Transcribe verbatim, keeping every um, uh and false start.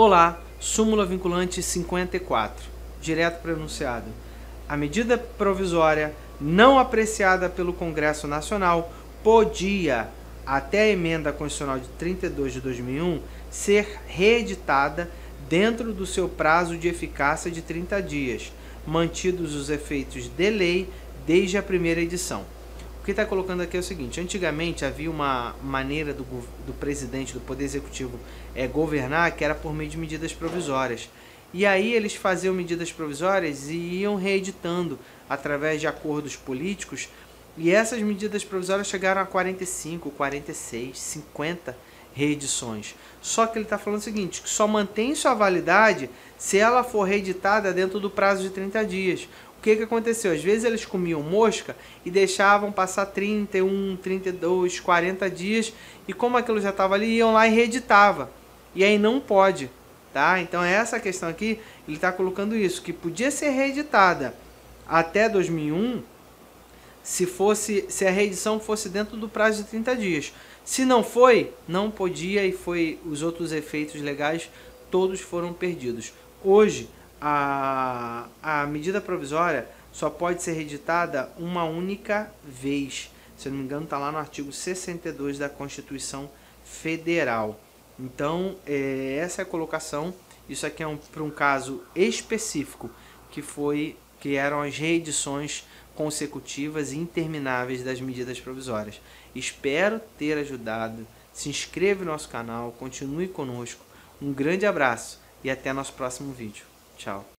Olá, súmula vinculante cinquenta e quatro, direto para o enunciado. A medida provisória não apreciada pelo Congresso Nacional podia, até a emenda constitucional de trinta e dois de dois mil e um, ser reeditada dentro do seu prazo de eficácia de trinta dias, mantidos os efeitos de lei desde a primeira edição. O que está colocando aqui é o seguinte: antigamente havia uma maneira do, do presidente, do Poder Executivo, é, governar, que era por meio de medidas provisórias. E aí eles faziam medidas provisórias e iam reeditando através de acordos políticos, e essas medidas provisórias chegaram a quarenta e cinco, quarenta e seis, cinquenta reedições. Só que ele está falando o seguinte, que só mantém sua validade se ela for reeditada dentro do prazo de trinta dias. O que que aconteceu? Às vezes eles comiam mosca e deixavam passar trinta e um, trinta e dois, quarenta dias, e como aquilo já estava ali, iam lá e reeditava. E aí não pode, tá? Então essa questão aqui, ele está colocando isso, que podia ser reeditada até dois mil e um, se, fosse, se a reedição fosse dentro do prazo de trinta dias. Se não foi, não podia, e foi, os outros efeitos legais todos foram perdidos. Hoje, A, a medida provisória só pode ser reeditada uma única vez. Se eu não me engano, está lá no artigo sessenta e dois da Constituição Federal. Então, é, essa é a colocação. Isso aqui é um, para um caso específico, que, foi, que eram as reedições consecutivas e intermináveis das medidas provisórias. Espero ter ajudado. Se inscreva no nosso canal, continue conosco. Um grande abraço e até nosso próximo vídeo. Tchau.